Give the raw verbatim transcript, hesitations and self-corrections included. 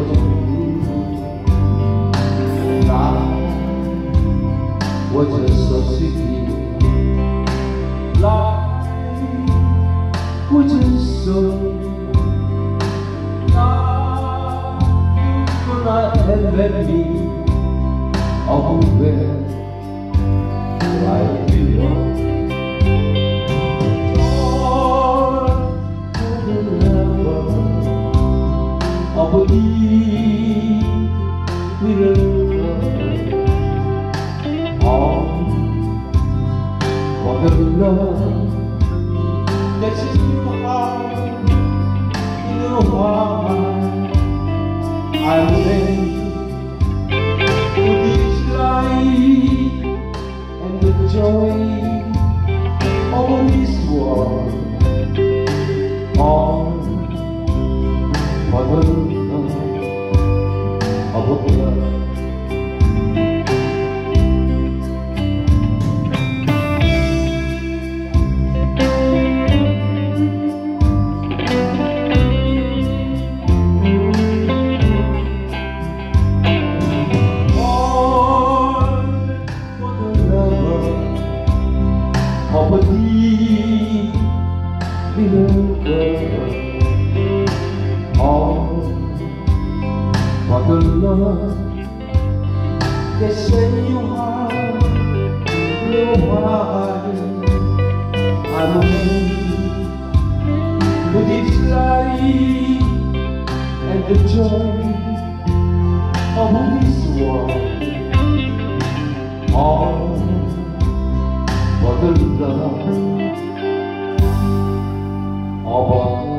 was just so sweet. Life was just so. Life could not have let me aware I belong. Joy to the lover of a deep little for the love that's in your heart, you know why I'm ready for this life and the joy of this world. All for the love of a love. Of a deep little girl, all for the love that's in your heart. You know why I'm made with this life and the joy of this world. All for the love of a